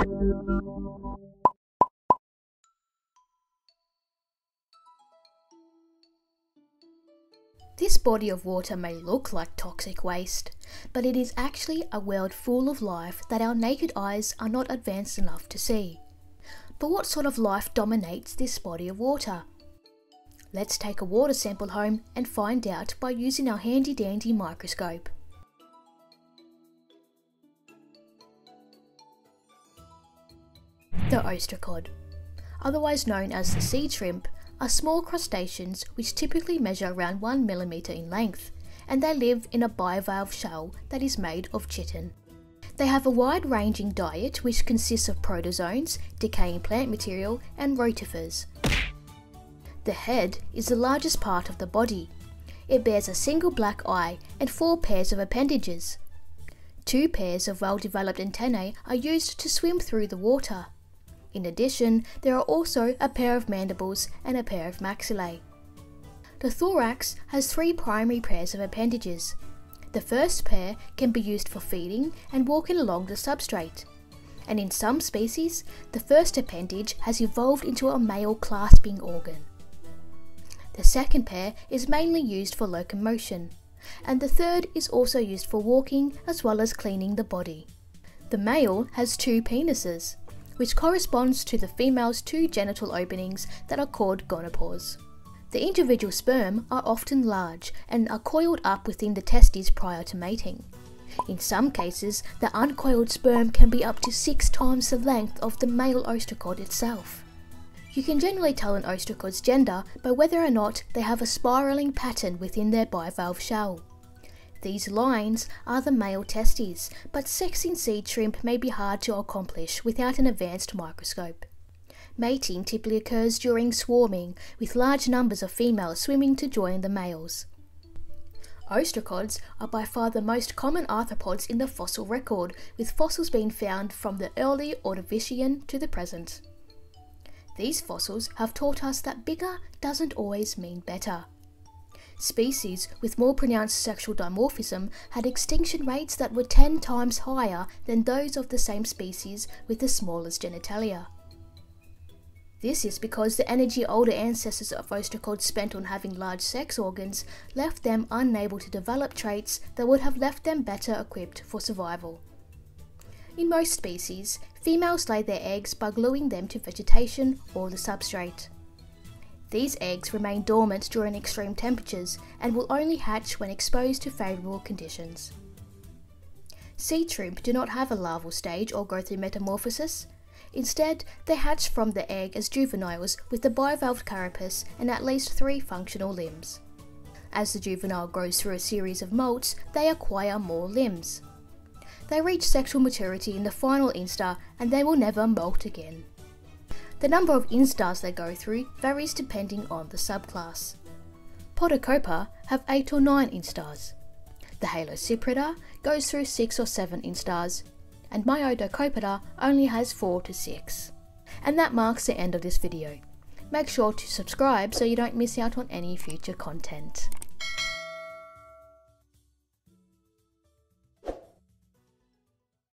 This body of water may look like toxic waste, but it is actually a world full of life that our naked eyes are not advanced enough to see. But what sort of life dominates this body of water? Let's take a water sample home and find out by using our handy dandy microscope. The ostracod, otherwise known as the sea shrimp, are small crustaceans which typically measure around 1 mm in length, and they live in a bivalve shell that is made of chitin. They have a wide-ranging diet which consists of protozoans, decaying plant material, and rotifers. The head is the largest part of the body. It bears a single black eye and 4 pairs of appendages. 2 pairs of well-developed antennae are used to swim through the water. In addition, there are also a pair of mandibles and a pair of maxillae. The thorax has 3 primary pairs of appendages. The first pair can be used for feeding and walking along the substrate. And in some species, the first appendage has evolved into a male clasping organ. The second pair is mainly used for locomotion, and the third is also used for walking as well as cleaning the body. The male has 2 penises, which corresponds to the female's 2 genital openings that are called gonopores. The individual sperm are often large and are coiled up within the testes prior to mating. In some cases, the uncoiled sperm can be up to 6 times the length of the male ostracod itself. You can generally tell an ostracod's gender by whether or not they have a spiraling pattern within their bivalve shell. These lines are the male testes, but sexing sea shrimp may be hard to accomplish without an advanced microscope. Mating typically occurs during swarming, with large numbers of females swimming to join the males. Ostracods are by far the most common arthropods in the fossil record, with fossils being found from the early Ordovician to the present. These fossils have taught us that bigger doesn't always mean better. Species with more pronounced sexual dimorphism had extinction rates that were 10 times higher than those of the same species with the smallest genitalia. This is because the energy older ancestors of ostracods spent on having large sex organs left them unable to develop traits that would have left them better equipped for survival. In most species, females lay their eggs by gluing them to vegetation or the substrate. These eggs remain dormant during extreme temperatures and will only hatch when exposed to favourable conditions. Sea shrimp do not have a larval stage or go through metamorphosis. Instead, they hatch from the egg as juveniles with the bivalve carapace and at least 3 functional limbs. As the juvenile grows through a series of molts, they acquire more limbs. They reach sexual maturity in the final instar and they will never molt again. The number of instars they go through varies depending on the subclass. Podacopa have 8 or 9 instars. The Halocyprida goes through 6 or 7 instars, and Microorganism only has 4 to 6. And that marks the end of this video. Make sure to subscribe so you don't miss out on any future content.